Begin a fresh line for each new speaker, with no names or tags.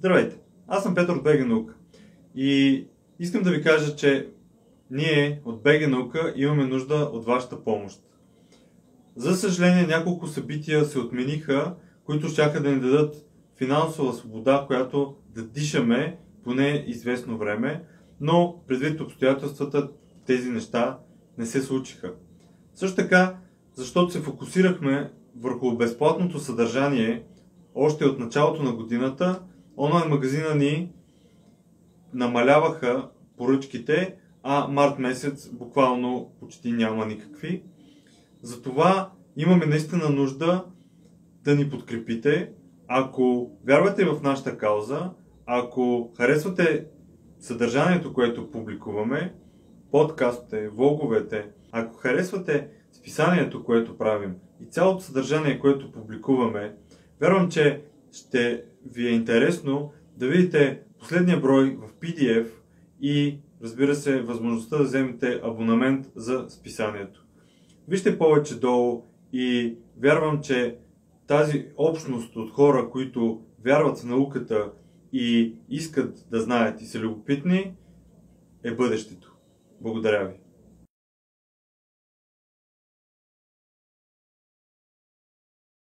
Здравейте, аз съм Петър от БГ Наука и искам да ви кажа, че ние от БГ Наука имаме нужда от вашата помощ. За съжаление, няколко събития се отмениха, които щяха да ни дадат финансова свобода, която да дишаме поне известно време, но предвид обстоятелствата тези неща не се случиха. Също така, защото се фокусирахме върху безплатното съдържание още от началото на годината, онлайн магазина ни намаляваха поръчките, а март месец буквално почти няма никакви. Затова имаме наистина нужда да ни подкрепите. Ако вярвате в нашата кауза, ако харесвате съдържанието, което публикуваме, подкастите, влоговете, ако харесвате списанието, което правим и цялото съдържание, което публикуваме, вярвам, че ще ви е интересно да видите последния брой в PDF и, разбира се, възможността да вземете абонамент за списанието. Вижте повече долу и вярвам, че тази общност от хора, които вярват в науката и искат да знаят и са любопитни, е бъдещето. Благодаря ви.